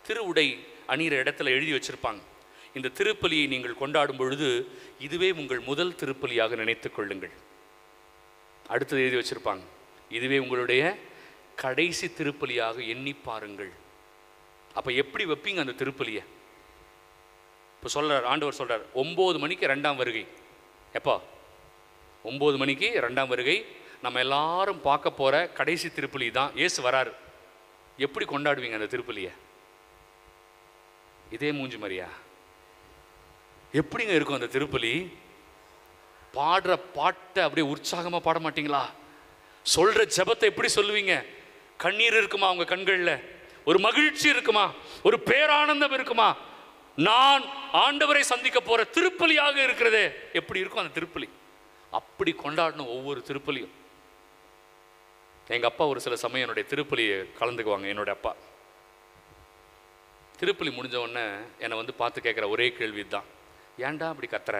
திருவுடை அணிகிற இடத்துல எழுதி வச்சுருப்பாங்க, இந்த திருப்பலியை நீங்கள் கொண்டாடும் பொழுது இதுவே உங்கள் முதல் திருப்பலியாக நினைத்து கொள்ளுங்கள். அடுத்தது எழுதி வச்சுருப்பாங்க, இதுவே உங்களுடைய கடைசி திருப்பலியாக எண்ணி பாருங்கள். அப்போ எப்படி வைப்பீங்க அந்த திருப்பலியை? இப்போ சொல்கிறார், ஆண்டவர் சொல்கிறார், 9 மணிக்கு 2ஆம் வருகை. எப்போ? 9 மணிக்கு 2ஆம் வருகை. நம்ம எல்லாரும் பார்க்க போகிற கடைசி திருப்பலி தான். இயேசு வராரு. எப்படி கொண்டாடுவீங்க அந்த திருப்பலியை? இதே மூஞ்சி மாதிரியா? எப்படிங்க இருக்கும் அந்த திருப்பலி? பாடுற பாட்டை அப்படியே உற்சாகமாக பாட மாட்டீங்களா? சொல்கிற ஜெபத்தை எப்படி சொல்லுவீங்க? கண்ணீர் இருக்குமா அவங்க கண்களில்? ஒரு மகிழ்ச்சி இருக்குமா? ஒரு பேரானந்தம் இருக்குமா? நான் ஆண்டவரை சந்திக்க போகிற திருப்பலியாக இருக்கிறதே, எப்படி இருக்கும் அந்த திருப்பலி? அப்படி கொண்டாடணும் ஒவ்வொரு திருப்பலியும். எங்கள் அப்பா ஒரு சில சமயம் என்னுடைய திருப்பலியை கலந்துக்குவாங்க. என்னுடைய அப்பா திருப்பலி முடிஞ்ச உடனே என்னை வந்து பார்த்து கேட்குற ஒரே கேள்வி தான், ஏன்டா அப்படி கத்துற?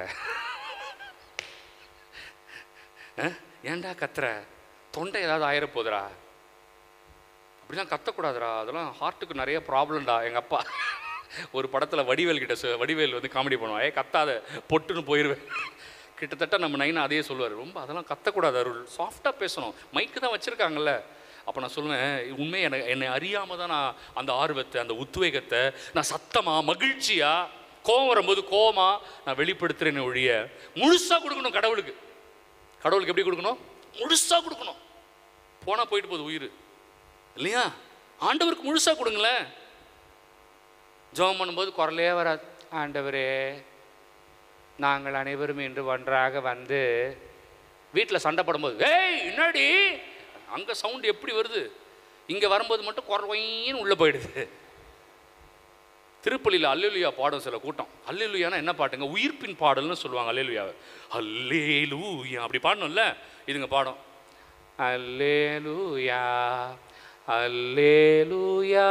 ஏன்டா கத்துற? தொண்டை ஏதாவது ஆயிரப்போதுரா? அப்படிலாம் கத்தக்கூடாதுரா, அதெல்லாம் ஹார்ட்டுக்கு நிறைய ப்ராப்ளம்டா. எங்கள் அப்பா ஒரு படத்தில் வடிவேல் வந்து காமெடி பண்ணுவான், கத்தாத பொட்டுன்னு போயிடுவேன். கிட்டத்தட்ட நம்ம நைனா அதையே சொல்லுவார், ரொம்ப அதெல்லாம் கத்தக்கூடாது அருள், சாஃப்டாக பேசணும், மைக்கு தான் வச்சுருக்காங்கல்ல. அப்போ நான் சொல்லுவேன், உண்மையை என்னை அறியாமல் தான் நான் அந்த ஆர்வத்தை, அந்த உத்வேகத்தை நான் சத்தமாக மகிழ்ச்சியாக, கோவம் வரும்போது கோவமாக நான் வெளிப்படுத்துகிறேன்னு ஒழிய முழுசாக கொடுக்கணும் கடவுளுக்கு. கடவுளுக்கு எப்படி கொடுக்கணும்? முழுசாக கொடுக்கணும். போனால் போயிட்டு போகுது உயிர் இல்லையா? ஆண்டவருக்கு முழுசாக கொடுங்களேன். ஜெபம் பண்ணும்போது குரலே வராது, ஆண்டவரே நாங்கள் அனைவரும் இன்று ஒன்றாக வந்து, வீட்டில் சண்டை போடும்போது ஏய் என்னடி அங்கே சவுண்டு எப்படி வருது, இங்கே வரும்போது மட்டும் குறைன்னு உள்ளே போயிடுது. திருப்பலியில் அல்லேலூயா பாடும் சில கூட்டம். அல்லேலூயானா என்ன பாட்டுங்க? உயிர்ப்பின் பாடல்னு சொல்லுவாங்க அல்லேலூயாவை. அல்லேலூயா அப்படி பாடணும்ல, இதுங்க பாடம் அல்லேலூயா அல்லேலூயா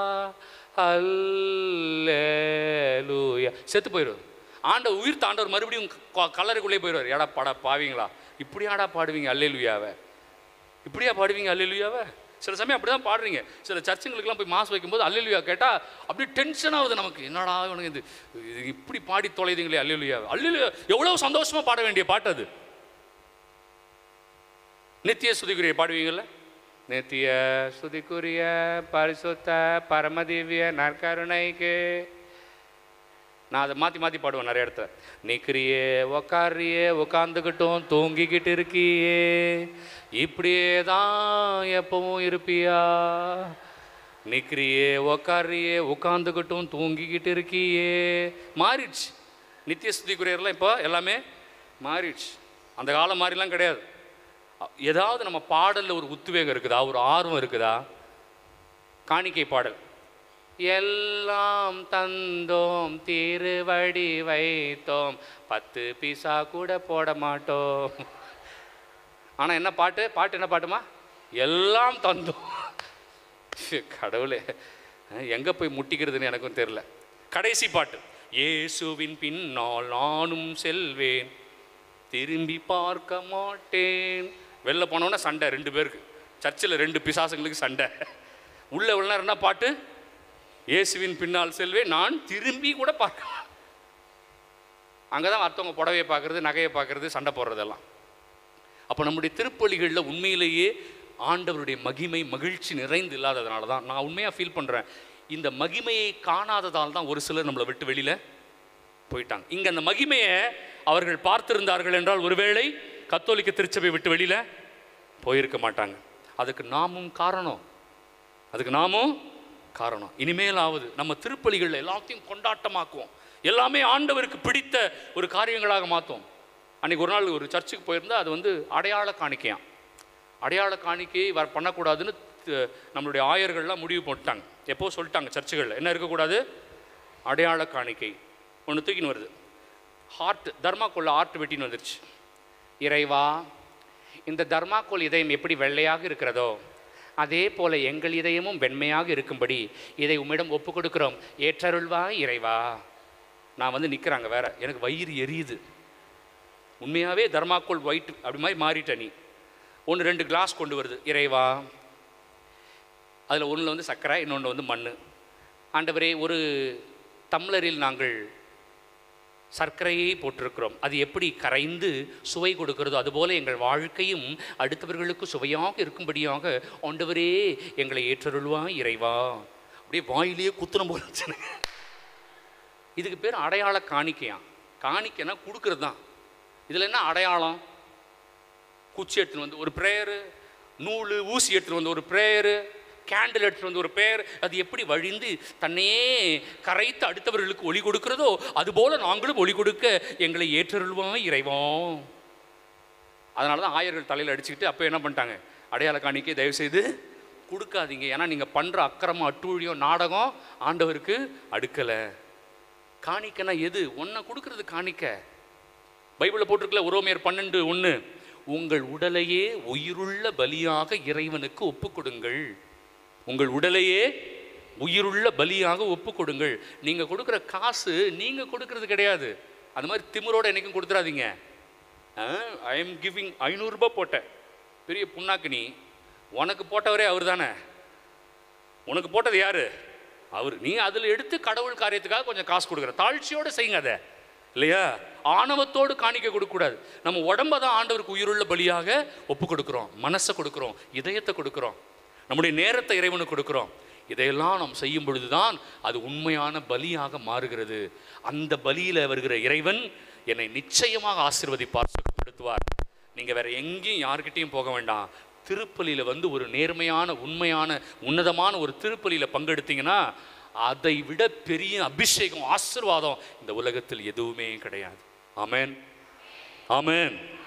அல்லேலூயா. செத்து போயிடுவார் ஆண்டவர். உயிர் தாண்டவர் மறுபடியும் கல்லறைக்குள்ளே போயிடுவார். ஏடா பாடா பாவீங்களா, இப்படியாடா பாடுவீங்க அல்லேலூயாவை? இப்படியா பாடுவீங்க அல்லேலூயாவை? சில சமயம் அப்படி தான் பாடுறீங்க. சில சர்ச்சுங்களுக்கெல்லாம் போய் மாஸ் வைக்கும்போது அல்லேலூயா கேட்டால் அப்படியே டென்ஷன் ஆகுது நமக்கு. என்னடா இவனுக்கு இது இப்படி பாடி தொலைதுங்களே அல்லேலூயாவை. அல்லேலூயா எவ்வளோ சந்தோஷமாக பாட வேண்டிய பாட்டு அது. நித்திய ஸ்துதிக்குரிய பாடுவீங்கள்ல, நித்திய ஸ்துதிக்குரிய பரிசுத்த பரமதிவ்ய நற்கருணைக்கு. நான் அதை மாற்றி மாற்றி பாடுவேன் நிறைய இடத்துல. நிற்கிறியே உக்காரியே உக்காந்துக்கிட்டும் தூங்கிக்கிட்டு இருக்கியே, இப்படியே தான் எப்பவும் இருப்பியா? நிற்கிறியே உக்காரியே உட்காந்துக்கிட்டும் தூங்கிக்கிட்டு இருக்கியே. மாறிடுச்சு. நித்திய ஸ்துதிக்குரியர்லாம் இப்போ எல்லாமே மாறிடுச்சு. அந்த காலம் மாதிரிலாம் கிடையாது. ஏதாவது நம்ம பாடலில் ஒரு உத்வேகம் இருக்குதா, ஒரு ஆர்வம் இருக்குதா? காணிக்கை பாடல், எல்லாம் தந்தோம் திருவடி வைத்தோம் 10 பைசா கூட போட மாட்டோம். ஆனால் என்ன பாட்டு? பாட்டு என்ன பாட்டுமா? எல்லாம் தந்தோம். கடவுளே, எங்கே போய் முட்டிக்கிறதுன்னு எனக்கும் தெரியல. கடைசி பாட்டு, இயேசுவின் பின்னால் நானும் செல்வேன் திரும்பி பார்க்க மாட்டேன். வெளில போனோன்னா சண்டை 2 பேருக்கு, சர்ச்சில் 2 பிசாசுங்களுக்கு சண்டை. உள்ள உள்ள என்ன பாட்டு? இயேசுவின் பின்னால் செல்வேன் நான் திரும்பி கூட பார்க்க. அங்கே தான் மற்றவங்க புடவையை பார்க்குறது, நகையை பார்க்குறது, சண்டை போடுறதெல்லாம். அப்போ நம்முடைய திருப்பலிகளில் உண்மையிலேயே ஆண்டவருடைய மகிமை மகிழ்ச்சி நிறைந்து இல்லாததுனால தான் நான் உண்மையாக ஃபீல் பண்ணுறேன். இந்த மகிமையை காணாததால் தான் ஒரு சிலர் நம்மளை விட்டு வெளியில் போயிட்டாங்க. இங்கே அந்த மகிமையை அவர்கள் பார்த்திருந்தார்கள் என்றால் ஒருவேளை கத்தோலிக்க திருச்சபை விட்டு வெளியில் போயிருக்க மாட்டாங்க. அதுக்கு நாமும் காரணம். இனிமேலாவது நம்ம திருப்பலிகளில் எல்லாத்தையும் கொண்டாட்டமாக்குவோம். எல்லாமே ஆண்டவருக்கு பிடித்த ஒரு காரியங்களாக மாற்றுவோம். அன்றைக்கி ஒரு நாள் ஒரு சர்ச்சுக்கு போயிருந்தால் அது வந்து அடையாள காணிக்கையாம். அடையாள காணிக்கையை பண்ணக்கூடாதுன்னு நம்மளுடைய ஆயர்கள்லாம் முடிவு போட்டாங்க. எப்போ சொல்லிட்டாங்க சர்ச்சுகளில் என்ன இருக்கக்கூடாது? அடையாள காணிக்கை ஒன்று தூக்கின்னு வருது. தர்மாக்கோலில் ஆர்ட் வெட்டின்னு வந்துருச்சு. இறைவா, இந்த தர்மாக்கோல் இதயம் எப்படி வெள்ளையாக இருக்கிறதோ அதே போல் எங்கள் இதயமும் வெண்மையாக இருக்கும்படி இதை உம்மிடம் ஒப்பு கொடுக்குறோம், ஏற்றருள்வா இறைவா. நான் வந்து நிற்கிறாங்க வேற, எனக்கு வயிறு எரியுது. உண்மையாகவே தர்மாக்கோல் ஒயிட் அப்படி மாதிரி மாறிட்ட. நீ 1-2 கிளாஸ் கொண்டு வருது. இறைவா, அதில் ஒன்றில் வந்து சர்க்கரை, இன்னொன்று வந்து மண். ஆண்டவரே, ஒரு டம்ளரில் நாங்கள் சர்க்கரையை போட்டிருக்கிறோம், அது எப்படி கரைந்து சுவை கொடுக்கிறதோ அதுபோல எங்கள் வாழ்க்கையும் அடுத்தவர்களுக்கு சுவையாக இருக்கும்படியாக ஆண்டவரே எங்களை ஏற்றருள்வா இறைவா. அப்படியே வாயிலேயே குத்துன போல வச்சுருங்க. இதுக்கு பேர் அடையாள காணிக்கையா. காணிக்கைன்னா கொடுக்கறது தான். இதில் என்ன அடையாளம்? குச்சி எடுத்துன்னு வந்து ஒரு ப்ரேயரு, நூல் ஊசி எடுத்துகிட்டு வந்து ஒரு ப்ரேயரு, கேண்டில் எடுத்துகிட்டு வந்து ஒரு ப்ரேயர், அது எப்படி வழிந்து தன்னையே கரைத்து அடுத்தவர்களுக்கு ஒளி கொடுக்கிறதோ அதுபோல் நாங்களும் ஒளி கொடுக்க எங்களை ஏற்றருள்வோம் இறைவோம். அதனால தான் ஆயர்கள் தலையில் அடிச்சுக்கிட்டு அப்போ என்ன பண்ணிட்டாங்க, அடையாள காணிக்கை தயவுசெய்து கொடுக்காதீங்க, ஏன்னா நீங்கள் பண்ணுற அக்கிரமம் அட்டூழியம் நாடகம் ஆண்டவருக்கு அடுக்கலை. காணிக்கைனா எது? ஒன்றை கொடுக்கறது காணிக்க. பைபிளில் போட்டிருக்கல, உரோமையர் 12:1, உங்கள் உடலையே உயிருள்ள பலியாக இறைவனுக்கு ஒப்பு கொடுங்கள். உங்கள் உடலையே உயிருள்ள பலியாக ஒப்பு கொடுங்கள். நீங்கள் கொடுக்குற காசு நீங்கள் கொடுக்கறது கிடையாது. அந்த மாதிரி திமிரோட என்னைக்கும் கொடுத்துடாதீங்க. ஐ எம் கிவிங் 500 ரூபாய் போட்டேன், பெரிய புண்ணாக்கு, உனக்கு போட்டவரே அவர் தானே, உனக்கு போட்டது யாரு? அவர். நீ அதில் எடுத்து கடவுள் காரியத்துக்காக கொஞ்சம் காசு கொடுக்குற, தாழ்ச்சியோடு செய்யுங்க அதை, இல்லையா? ஆணவத்தோடு காணிக்க கொடுக்கக்கூடாது. நம்ம உடம்பை தான் ஆண்டவருக்கு உயிருள்ள பலியாக ஒப்பு கொடுக்குறோம், மனசை கொடுக்குறோம், இதயத்தை கொடுக்குறோம், நம்முடைய நேரத்தை இறைவனுக்கு கொடுக்குறோம். இதையெல்லாம் நாம் செய்யும் பொழுது தான் அது உண்மையான பலியாக மாறுகிறது. அந்த பலியில் வருகிற இறைவன் என்னை நிச்சயமாக ஆசீர்வதிப்பார், சுகப்படுத்துவார். நீங்கள் வேற எங்கேயும் யார்கிட்டையும் போக வேண்டாம். திருப்பலியில் வந்து ஒரு நேர்மையான உண்மையான உன்னதமான ஒரு திருப்பலியில் பங்கெடுத்தீங்கன்னா அதை விட பெரிய அபிஷேகம் ஆசீர்வாதம் இந்த உலகத்தில் எதுவுமே கிடையாது. ஆமென், ஆமென்.